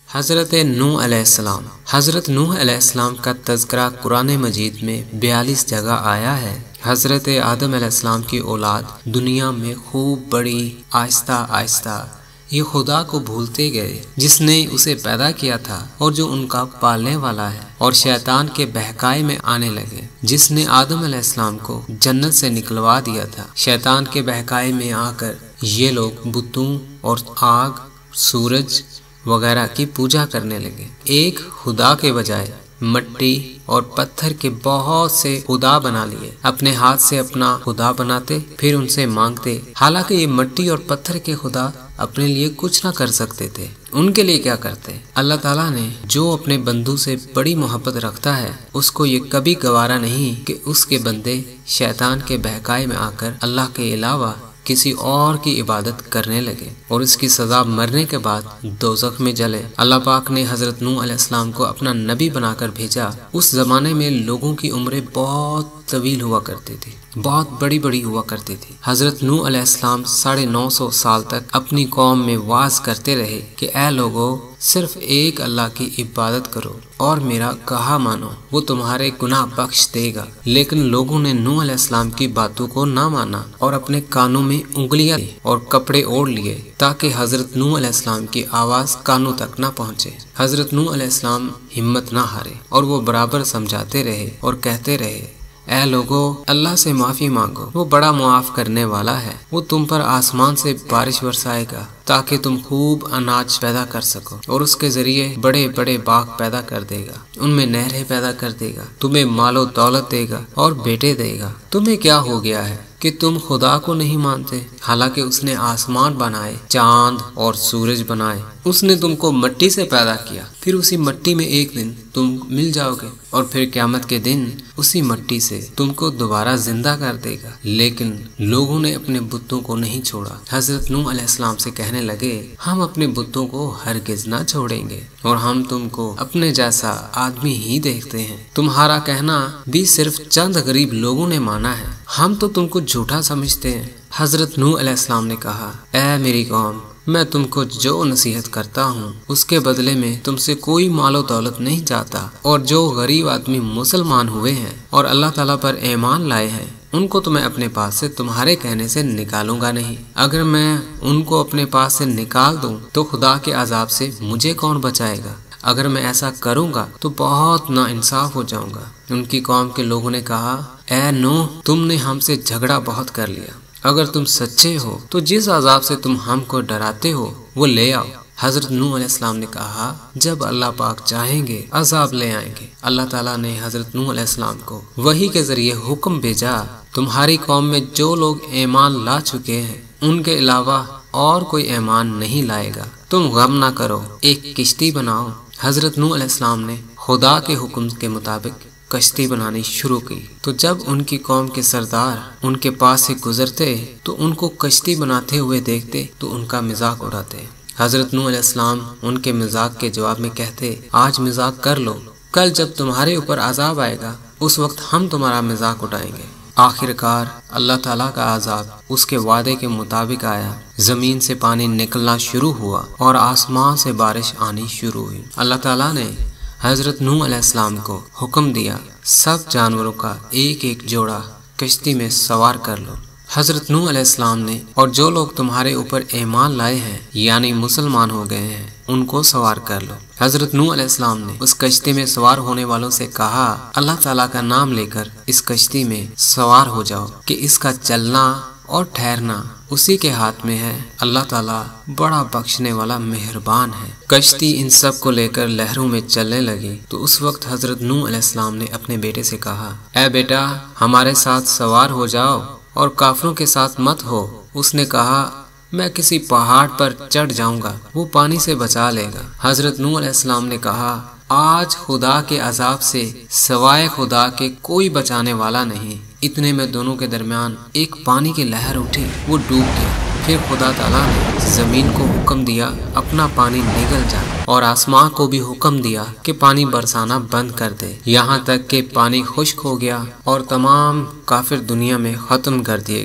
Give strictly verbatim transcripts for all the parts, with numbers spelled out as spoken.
حضرت نوح علیہ السلام حضرت نوح علیہ السلام کا تذکرہ قرآن مجید میں بیالیس جگہ آیا ہے۔ حضرت آدم علیہ السلام کی اولاد دنیا میں خوب بڑی، آہستہ آہستہ یہ خدا کو بھولتے گئے جس نے اسے پیدا کیا تھا اور جو ان کا پالنے والا ہے، اور شیطان کے بہکائے میں آنے لگے جس نے آدم علیہ السلام کو جنت سے نکلوا دیا تھا۔ شیطان کے بہکائے میں آ کر یہ لوگ بتوں اور آگ، سورج وغیرہ کی پوجا کرنے لگے۔ ایک خدا کے بجائے مٹی اور پتھر کے بہت سے خدا بنا لیے، اپنے ہاتھ سے اپنا خدا بناتے پھر ان سے مانگتے، حالانکہ یہ مٹی اور پتھر کے خدا اپنے لیے کچھ نہ کر سکتے تھے۔ ان کے لیے کیا کرتے؟ اللہ تعالیٰ نے جو اپنے بندوں سے بڑی محبت رکھتا ہے اس کو یہ کبھی گوارا نہیں کہ اس کے بندے شیطان کے بہکائے میں آ کر اللہ کے علاوہ کسی اور کی عبادت کرنے لگے اور اس کی سزا مرنے کے بعد دوزخ میں جلے۔ اللہ پاک نے حضرت نوح علیہ السلام کو اپنا نبی بنا کر بھیجا۔ اس زمانے میں لوگوں کی عمریں بہت طویل ہوا کرتی تھی، بہت بڑی بڑی ہوا کرتی تھی۔ حضرت نوح علیہ السلام ساڑھے نو سو سال تک اپنی قوم میں وعظ کرتے رہے کہ اے لوگو، صرف ایک اللہ کی عبادت کرو اور میرا کہا مانو، وہ تمہارے گناہ بخش دے گا۔ لیکن لوگوں نے نوح علیہ السلام کی باتوں کو نہ مانا اور اپنے کانوں میں انگلیاں دی اور کپڑے اوڑھ لیے تاکہ حضرت نوح علیہ السلام کی آواز کانوں تک نہ پہنچے۔ حضرت نوح علیہ السلام ہمت نہ ہارے اور وہ برابر سمجھاتے رہے اور کہتے رہے، اے لوگو، اللہ سے معافی مانگو، وہ بڑا معاف کرنے والا ہے۔ وہ تم پر آسمان سے بارش برسائے گا تاکہ تم خوب اناج پیدا کر سکو، اور اس کے ذریعے بڑے بڑے باغ پیدا کر دے گا، ان میں نہریں پیدا کر دے گا، تمہیں مال و دولت دے گا اور بیٹے دے گا۔ تمہیں کیا ہو گیا ہے کہ تم خدا کو نہیں مانتے، حالانکہ اس نے آسمان بنائے، چاند اور سورج بنائے۔ اس نے تم کو مٹی سے پیدا کیا، پھر اسی مٹی میں ایک دن تم مل جاؤ گے، اور پھر قیامت کے دن اسی مٹی سے تم کو دوبارہ زندہ کر دے گا۔ لیکن لوگوں نے اپنے بتوں کو نہیں چھوڑا۔ حضرت نوح علیہ السلام سے کہنے لگے، ہم اپنے بتوں کو ہرگز نہ چھوڑیں گے اور ہم تم کو اپنے جیسا آدمی ہی دیکھتے ہیں۔ تمہارا کہنا بھی صرف چند غریب لوگوں نے مانا ہے، ہم تو تم کو جھوٹا سمجھتے ہیں۔ حضرت نوح علیہ السلام نے کہا، اے میری قوم، میں تم کو جو نصیحت کرتا ہوں اس کے بدلے میں تم سے کوئی مال و دولت نہیں چاہتا، اور جو غریب آدمی مسلمان ہوئے ہیں اور اللہ تعالیٰ پر ایمان لائے ہیں ان کو تو میں اپنے پاس سے تمہارے کہنے سے نکالوں گا نہیں۔ اگر میں ان کو اپنے پاس سے نکال دوں تو خدا کے عذاب سے مجھے کون بچائے گا؟ اگر میں ایسا کروں گا تو بہت نا انصاف ہو جاؤں گا۔ ان کی قوم کے لوگوں نے کہا، اے نوح، تم نے ہم سے جھگڑا بہت کر لیا، اگر تم سچے ہو تو جس عذاب سے تم ہم کو ڈراتے ہو وہ لے آؤ۔ حضرت نوح علیہ السلام نے کہا، جب اللہ پاک چاہیں گے عذاب لے آئیں گے۔ اللہ تعالیٰ نے حضرت نوح علیہ السلام کو وحی کے ذریعے حکم بھیجا، تمہاری قوم میں جو لوگ ایمان لا چکے ہیں ان کے علاوہ اور کوئی ایمان نہیں لائے گا۔ تم غم نہ کرو، ایک کشتی بناؤ۔ حضرت نوح علیہ السلام نے خدا کے حکم کے مطابق کشتی بنانی شروع کی، تو جب ان کی قوم کے سردار ان کے پاس سے گزرتے تو ان کو کشتی بناتے ہوئے دیکھتے تو ان کا مذاق اڑاتے۔ حضرت نوح علیہ السلام ان کے مذاق کے جواب میں کہتے، آج مذاق کر لو، کل جب تمہارے اوپر عذاب آئے گا اس وقت ہم تمہارا مذاق اٹھائیں گے۔ آخر کار اللہ تعالیٰ کا عذاب اس کے وعدے کے مطابق آیا، زمین سے پانی نکلنا شروع ہوا اور آسمان سے بارش آنی شروع ہوئی۔ اللہ تعالیٰ نے حضرت نوح علیہ السلام کو حکم دیا، سب جانوروں کا ایک ایک جوڑا کشتی میں سوار کر لو۔ حضرت نوح علیہ السلام نے اور جو لوگ تمہارے اوپر ایمان لائے ہیں یعنی مسلمان ہو گئے ہیں ان کو سوار کر لو۔ حضرت نوح علیہ السلام نے اس کشتی میں سوار ہونے والوں سے کہا، اللہ تعالیٰ کا نام لے کر اس کشتی میں سوار ہو جاؤ کہ اس کا چلنا اور ٹھہرنا اسی کے ہاتھ میں ہے، اللہ تعالیٰ بڑا بخشنے والا مہربان ہے۔ کشتی ان سب کو لے کر لہروں میں چلنے لگی تو اس وقت حضرت نوح علیہ السلام نے اپنے بیٹے سے کہا، اے بیٹا، ہمارے ساتھ سوار ہو جاؤ اور کافروں کے ساتھ مت ہو۔ اس نے کہا، میں کسی پہاڑ پر چڑھ جاؤں گا، وہ پانی سے بچا لے گا۔ حضرت نوح علیہ السلام نے کہا، آج خدا کے عذاب سے سوائے خدا کے کوئی بچانے والا نہیں۔ اتنے میں دونوں کے درمیان ایک پانی کی لہر اٹھی، وہ ڈوب گیا۔ پھر خدا تعالیٰ نے زمین کو حکم دیا اپنا پانی نگل جا، اور آسمان کو بھی حکم دیا کہ پانی برسانا بند کر دے، یہاں تک کہ پانی خشک ہو گیا اور تمام کافر دنیا میں ختم کر دیے گئے۔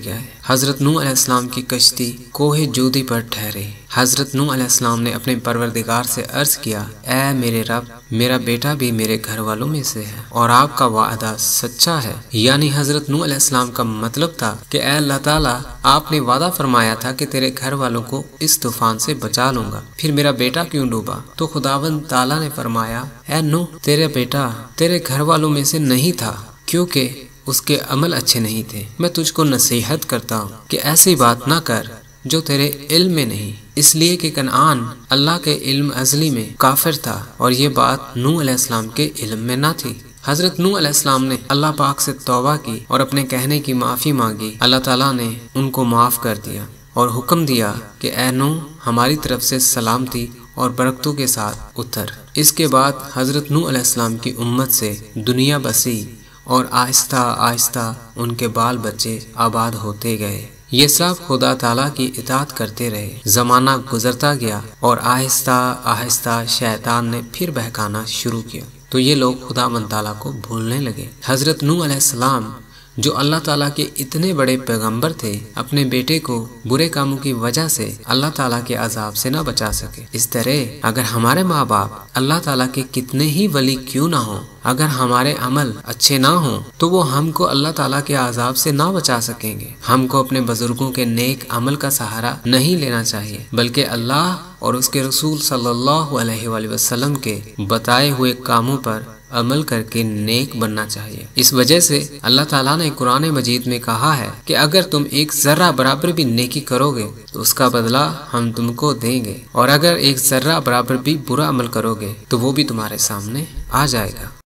حضرت نوح علیہ السلام کی کشتی کوہ جودی پر ٹھہری۔ حضرت نوح علیہ السلام نے اپنے پروردگار سے عرض کیا، اے میرے رب، میرا بیٹا بھی میرے گھر والوں میں سے ہے اور آپ کا وعدہ سچا ہے۔ یعنی حضرت نوح علیہ السلام کا مطلب تھا کہ اے اللہ تعالیٰ، آپ نے وعدہ فرمایا تھا کہ تیرے گھر والوں کو اس طوفان سے بچا لوں گا، پھر میرا بیٹا کیوں ڈوبا؟ تو خداوند تعالیٰ نے فرمایا، اے نوح، تیرا بیٹا تیرے گھر والوں میں سے نہیں تھا کیونکہ اس کے عمل اچھے نہیں تھے۔ میں تجھ کو نصیحت کرتا ہوں کہ ایسی بات نہ کر جو تیرے علم میں نہیں، اس لیے کہ کنعان اللہ کے علم ازلی میں کافر تھا اور یہ بات نوح علیہ السلام کے علم میں نہ تھی۔ حضرت نوح علیہ السلام نے اللہ پاک سے توبہ کی اور اپنے کہنے کی معافی مانگی۔ اللہ تعالیٰ نے ان کو معاف کر دیا اور حکم دیا کہ اے نوح، ہماری طرف سے سلامتی اور برکتوں کے ساتھ اتر۔ اس کے بعد حضرت نوح علیہ السلام کی امت سے دنیا بسی اور آہستہ آہستہ ان کے بال بچے آباد ہوتے گئے۔ یہ سب خدا تعالیٰ کی اطاعت کرتے رہے۔ زمانہ گزرتا گیا اور آہستہ آہستہ شیطان نے پھر بہکانا شروع کیا تو یہ لوگ خدا مند تعالیٰ کو بھولنے لگے۔ حضرت نوح علیہ السلام جو اللہ تعالیٰ کے اتنے بڑے پیغمبر تھے، اپنے بیٹے کو برے کاموں کی وجہ سے اللہ تعالیٰ کے عذاب سے نہ بچا سکے۔ اس طرح اگر ہمارے ماں باپ اللہ تعالیٰ کے کتنے ہی ولی کیوں نہ ہوں، اگر ہمارے عمل اچھے نہ ہوں تو وہ ہم کو اللہ تعالیٰ کے عذاب سے نہ بچا سکیں گے۔ ہم کو اپنے بزرگوں کے نیک عمل کا سہارا نہیں لینا چاہیے، بلکہ اللہ اور اس کے رسول صلی اللہ علیہ وآلہ وسلم کے بتائے ہوئے کاموں پر عمل کر کے نیک بننا چاہیے۔ اس وجہ سے اللہ تعالیٰ نے قرآن مجید میں کہا ہے کہ اگر تم ایک ذرہ برابر بھی نیکی کرو گے تو اس کا بدلہ ہم تم کو دیں گے، اور اگر ایک ذرہ برابر بھی برا عمل کرو گے تو وہ بھی تمہارے سامنے آ جائے گا۔